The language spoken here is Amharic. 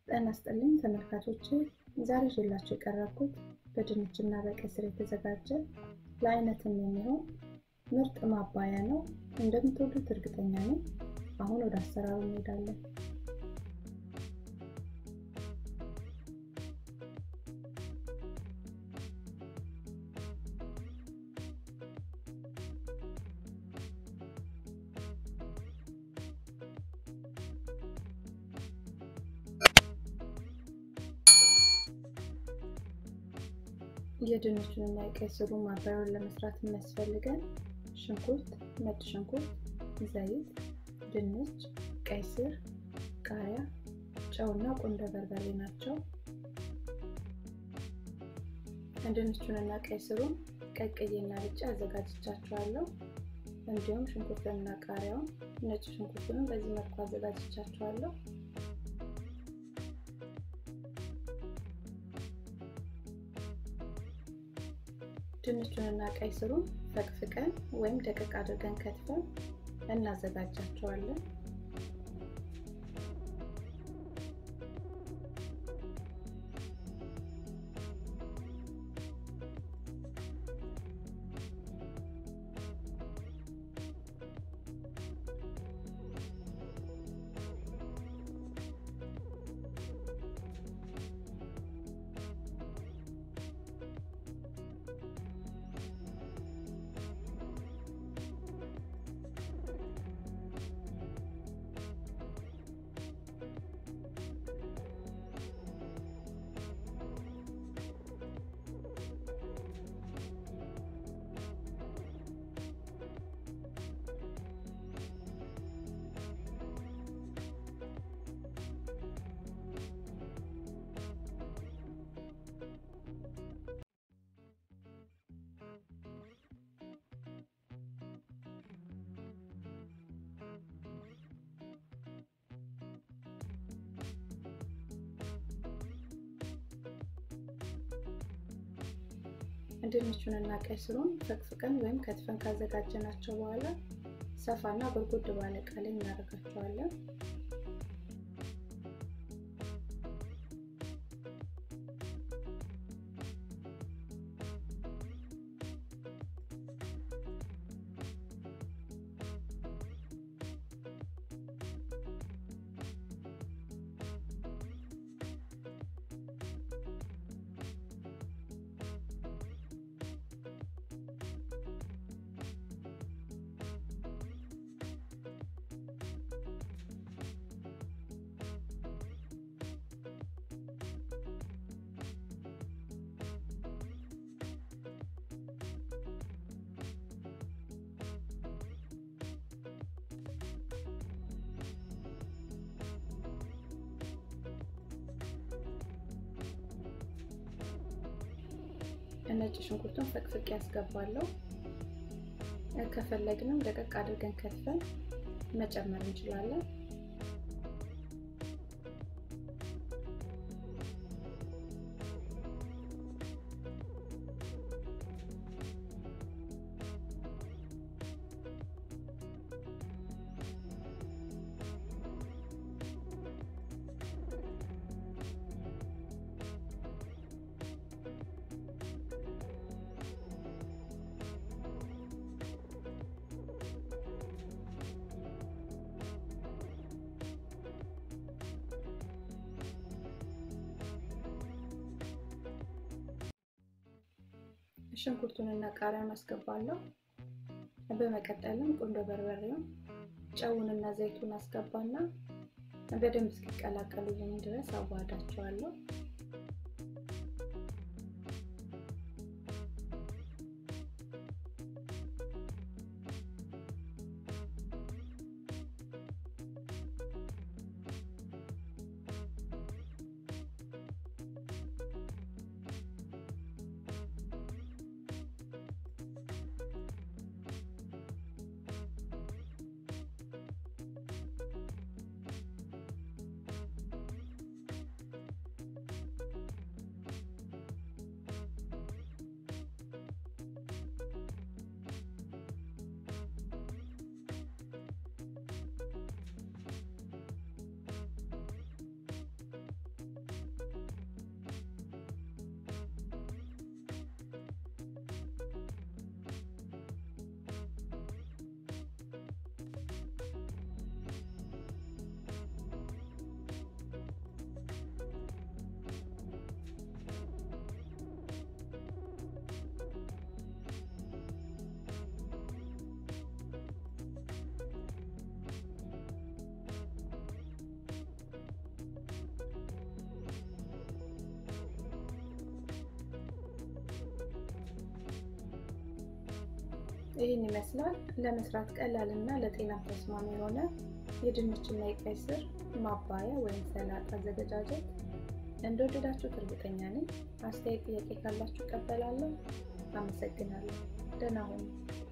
ጤና ይስጥልኝ ተመልካቾቼ ዛሬ ይዤላችሁ የቀረብኩት በድንችና በቀይ ስር የተዘጋጀ ለአይነትም የሚሆን ምርጥ ማባያ ነው። እንደምትወዱት እርግጠኛ ነኝ። አሁን ወደ አሰራሩ እንሄዳለን። የድንቹንና የቀይ ስሩን ማባያውን ለመስራት የሚያስፈልገን ሽንኩርት፣ ነጭ ሽንኩርት፣ ዘይት፣ ድንች፣ ቀይ ስር፣ ቃሪያ፣ ጨውና ቁንዶ በርበሬ ናቸው። ድንቹንና ቀይ ስሩን ቀቅዬና ልጬ አዘጋጅቻቸዋለሁ። እንዲሁም ሽንኩርቱንና ቃሪያውን፣ ነጭ ሽንኩርቱን በዚህ መልኩ አዘጋጅቻቸዋለሁ። ድንቹንና ቀይ ስሩን ፈቅፍቀን ወይም ደቀቅ አድርገን ከትፈን እናዘጋጃቸዋለን። ድንቹንና ቀይ ስሩን ፈቅፍቀን ወይም ከትፈን ካዘጋጀናቸው በኋላ ሰፋና ጎድጎድ ባለ ዕቃ ላይ እናደርጋቸዋለን። ነጭ ሽንኩርቱን ፈቅፍቄ ያስገባለሁ። ከፈለግንም ደቀቅ አድርገን ከትፈን መጨመር እንችላለን። ሽንኩርቱንና ቃሪያውን አስገባለሁ። በመቀጠልም ቁንዶ በርበሬውን፣ ጨውንና ዘይቱን አስገባና በደንብ እስኪቀላቀሉልኝ ድረስ አዋህዳቸዋለሁ። ይህን ይመስላል ለመስራት ቀላልና ለጤና ተስማሚ የሆነ የድንችና የቀይ ስር ማባያ ወይም ሰላጣ አዘገጃጀት። እንደወደዳችሁት እርግጠኛ ነኝ። አስተያየት ጥያቄ ካላችሁ እቀበላለሁ። አመሰግናለሁ። ደህና ሁኑ።